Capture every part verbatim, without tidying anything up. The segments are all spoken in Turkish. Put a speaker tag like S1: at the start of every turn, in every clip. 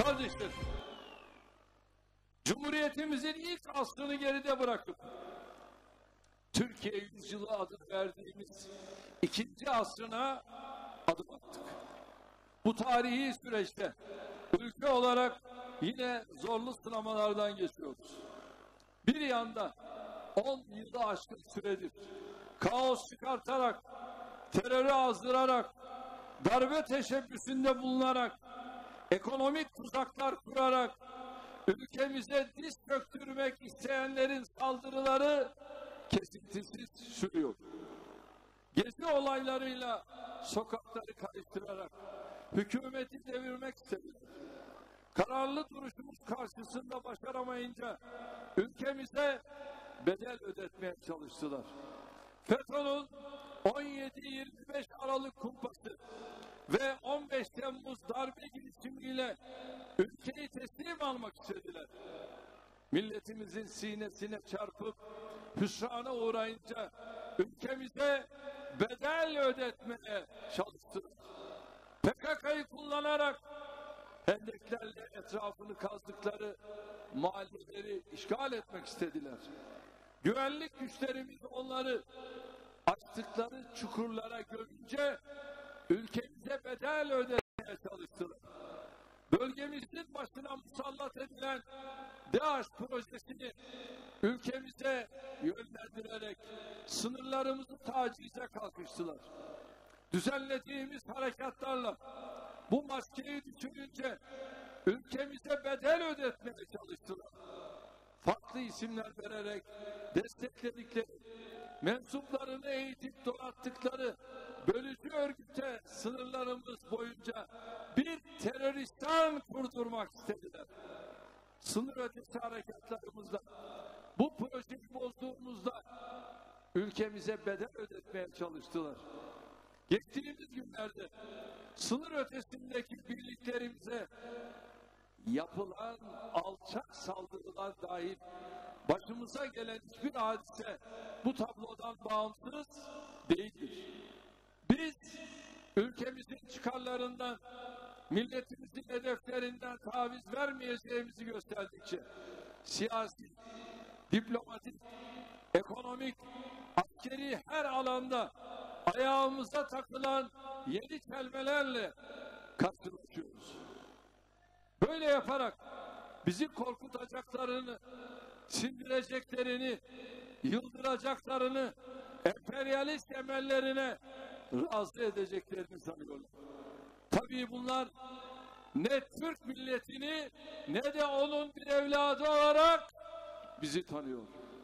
S1: Kardeşler, Cumhuriyetimizin ilk aslını geride bırakıp Türkiye yüzyılı adı verdiğimiz ikinci asrına adım attık. Bu tarihi süreçte ülke olarak yine zorlu sınamalardan geçiyoruz. Bir yanda on yılı aşkın süredir kaos çıkartarak, terörü azdırarak, darbe teşebbüsünde bulunarak, ekonomik tuzaklar kurarak ülkemize diz çöktürmek isteyenlerin saldırıları kesintisiz sürüyor. Gezi olaylarıyla sokakları karıştırarak hükümeti devirmek istediler. Kararlı duruşumuz karşısında başaramayınca ülkemize bedel ödetmeye çalıştılar. FETÖ'nün on yedi yirmi beş Aralık kumpası ve on beş Temmuz darbe girişimiyle ülkeyi teslim almak istediler. Milletimizin sinesine çarpıp hüsrana uğrayınca ülkemize bedel ödetmeye çalıştılar. P K K'yı kullanarak hendeklerle etrafını kazdıkları mahalleleri işgal etmek istediler. Güvenlik güçlerimiz onları açtıkları çukurlara gömünce ülkemize bedel ödetmeye çalıştılar. Bölgemizin başına musallat edilen DAEŞ projesini ülkemize yönlendirerek sınırlarımızı tacize kalkıştılar. Düzenlediğimiz harekatlarla bu maskeyi düşününce ülkemize bedel ödetmeye çalıştılar. Farklı isimler vererek destekledikleri, mensuplarını eğitip donattıkları bölücü örgüte sınırlarımız boyunca bir teröristan kurdurmak istediler. Sınır ötesi harekatlarımızda, bu projeyi bozduğumuzda ülkemize bedel ödetmeye çalıştılar. Geçtiğimiz günlerde sınır ötesindeki birliklerimize yapılan alçak saldırılar dahil başımıza gelen hiçbir hadise bu tablodan bağımsız değildir. Biz ülkemizin çıkarlarından, milletimizin hedeflerinden taviz vermeyeceğimizi gösterdikçe siyasi, diplomatik, ekonomik, askeri her alanda ayağımıza takılan yeni çelmelerle karşılaşıyoruz. Böyle yaparak bizi korkutacaklarını, sindireceklerini, yıldıracaklarını, emperyalist emellerine razı edeceklerini sanıyorlar. Tabii bunlar ne Türk milletini ne de onun bir evladı olarak bizi tanıyor.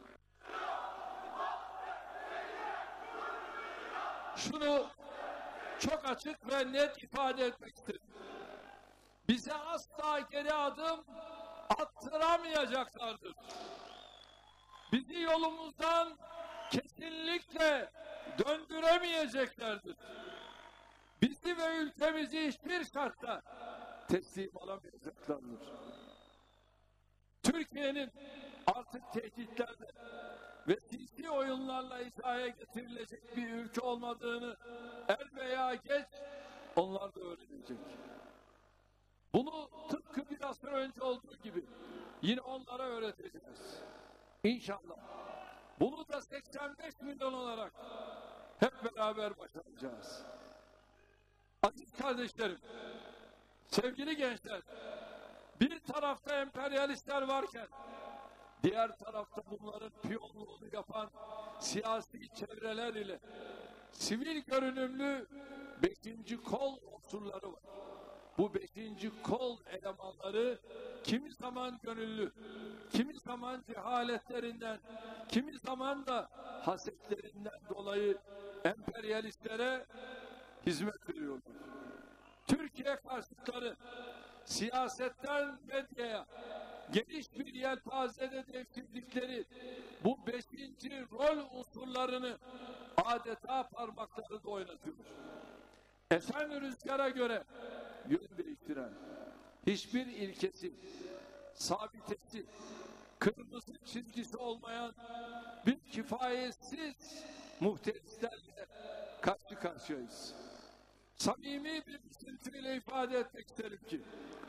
S1: Şunu çok açık ve net ifade etmek istedim. Bize asla geri adım attıramayacaklardır. Bizi yolumuzdan kesinlikle döndüremeyeceklerdir. Bizi ve ülkemizi hiçbir şartta teslim alamayacaklardır. Türkiye'nin artık tehditlerle ve siyasi oyunlarla hizaya getirilecek bir ülke olmadığını er veya geç onlar da öğrenecek. Bunu tıpkı bir asır önce olduğu gibi yine onlara öğreteceğiz. İnşallah. Bunu da seksen beş milyon olarak hep beraber başaracağız. Aziz kardeşlerim, sevgili gençler, bir tarafta emperyalistler varken diğer tarafta bunların piyonluğunu yapan siyasi çevreler ile sivil görünümlü beşinci kol unsurları var. Bu beşinci kol elemanları kimi zaman gönüllü, kimi zaman cehaletlerinden, kimi zaman da hasetlerinden dolayı emperyalistlere hizmet veriyorlar. Türkiye karşıtları siyasetten medyaya geniş bir yelpazede devşirdikleri bu beşinci rol unsurlarını adeta parmaklarında oynatıyor. Esen rüzgara göre yön değiştiren, hiçbir ilkesi, sabitesi, kırmızı çizgisi olmayan bir kifayetsiz muhterislerle karşı karşıyayız. Samimi bir üzüntüyle ifade etmek isterim ki,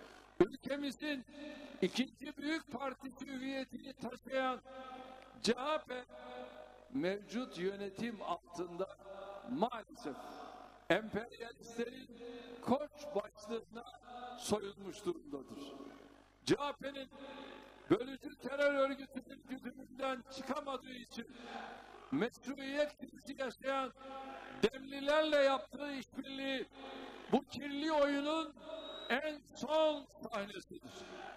S1: ülkemizin ikinci büyük partisi hüviyetini taşıyan C H P mevcut yönetim altında maalesef emperyalistlerin koç başlığına soyulmuş durumdadır. C H P'nin bölücü terör örgütünün güdümünden çıkamadığı için meşruiyet krizi yaşayan Demlilerle yaptığı işbirliği bu kirli oyunun en son sahnesidir.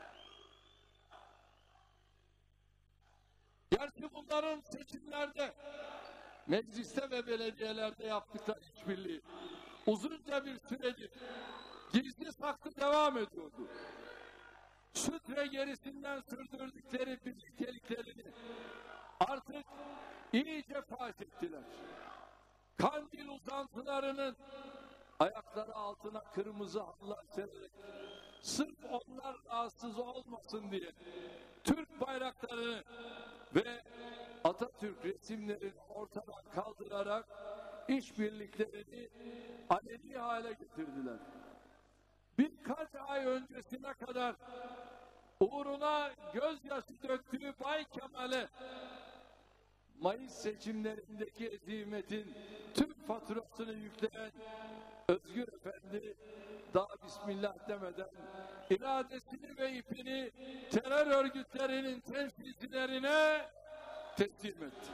S1: Gerçi bunların seçimlerde, mecliste ve belediyelerde yaptıkları işbirliği uzunca bir süredir gizli saklı devam ediyordu. Süt ve gerisinden sürdürdükleri birlikteliklerini artık iyice fark ettiler. Kandil uzantılarının ayakları altına kırmızı halılar sererek sırf onlar rahatsız olmasın diye Türk bayraklarını ve Atatürk resimlerini ortadan kaldırarak işbirliklerini aleni hale getirdiler. Birkaç ay öncesine kadar uğruna gözyaşı döktüğü Bay Kemal'e Mayıs seçimlerindeki ezimetin tüm faturasını yükleyen Özgür Efendi daha bismillah demeden iradesini ve ipini terör örgütlerinin temsilcilerine teslim etti.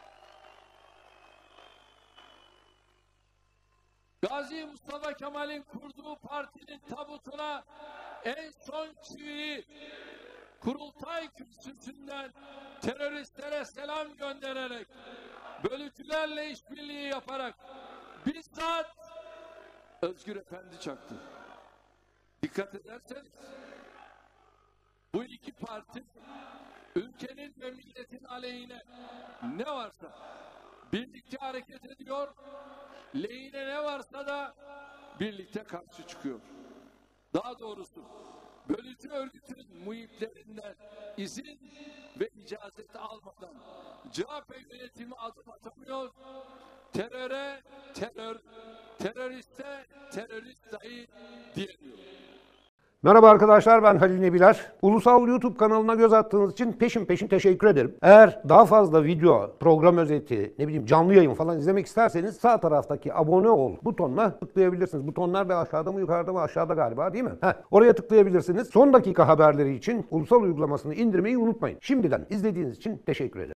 S1: Gazi Mustafa Kemal'in kurduğu partinin tabutuna en son çiviyi Kurultay kürsüsünden teröristlere selam göndererek, bölücülerle işbirliği yaparak bizzat Özgür Efendi çaktı. Dikkat ederseniz bu iki parti ülkenin ve milletin aleyhine ne varsa birlikte hareket ediyor, lehine ne varsa da birlikte karşı çıkıyor. Daha doğrusu bölücü örgütün muhiplerinden izin ve icazet almadan C H P yönetimi adım atamıyor, teröre terör, teröriste terörist dahi diyemiyor.
S2: Merhaba arkadaşlar, ben Halil Nebiler. Ulusal YouTube kanalına göz attığınız için peşin peşin teşekkür ederim. Eğer daha fazla video, program özeti, ne bileyim canlı yayın falan izlemek isterseniz sağ taraftaki abone ol butonuna tıklayabilirsiniz. Butonlar da aşağıda mı yukarıda mı? Aşağıda galiba, değil mi? Heh, oraya tıklayabilirsiniz. Son dakika haberleri için Ulusal uygulamasını indirmeyi unutmayın. Şimdiden izlediğiniz için teşekkür ederim.